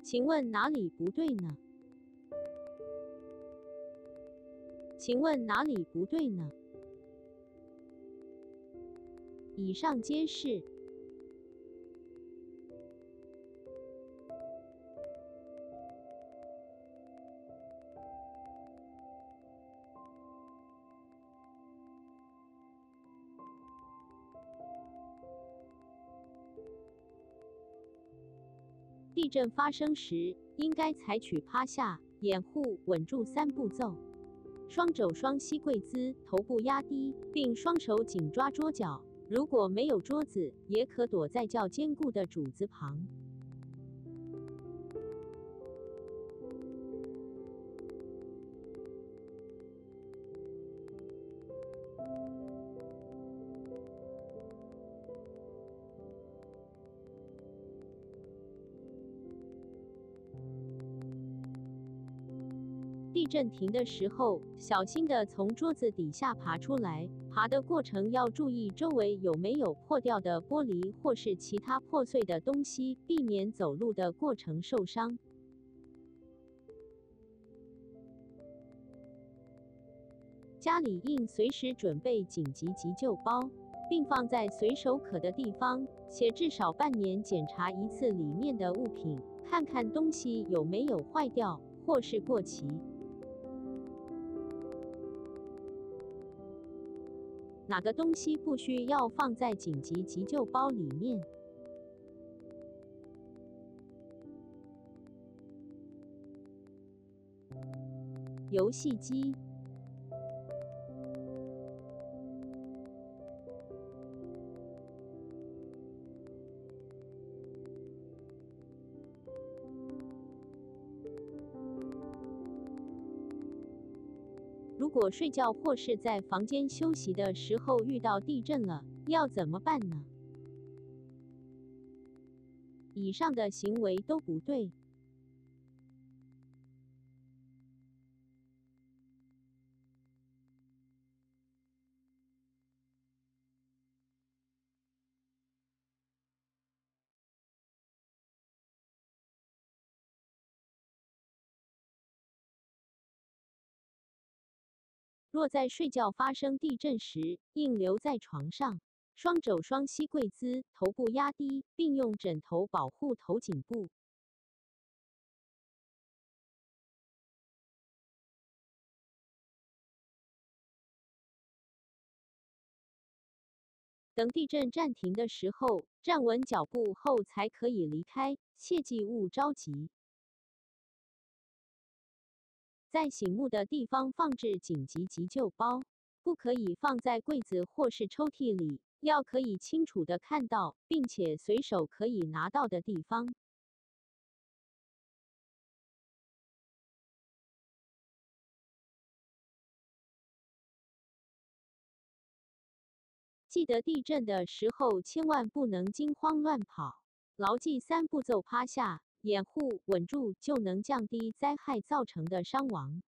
请问哪里不对呢？请问哪里不对呢？以上皆是。地震发生时，应该采取趴下、掩护、稳住3步骤。双肘双膝跪姿，头部压低，并双手紧抓桌角。如果没有桌子，也可躲在较坚固的柱子旁。地震停的时候，小心地从桌子底下爬出来。爬的过程要注意周围有没有破掉的玻璃或是其他破碎的东西，避免走路的过程受伤。家里应随时准备紧急急救包，并放在随手可的地方，且至少半年检查一次里面的物品，看看东西有没有坏掉或是过期。哪个东西不需要放在紧急急救包里面？游戏机。如果睡觉或是在房间休息的时候遇到地震了，要怎么办呢？以上的行为都不对。若在睡觉发生地震时，应留在床上，双肘双膝跪姿，头部压低，并用枕头保护头颈部。等地震暂停的时候，站稳脚步后才可以离开，切记勿着急。在醒目的地方放置紧急急救包，不可以放在柜子或是抽屉里，要可以清楚地看到，并且随手可以拿到的地方。记得地震的时候千万不能惊慌乱跑，牢记3步骤：趴下、掩护、稳住，就能降低灾害造成的伤亡。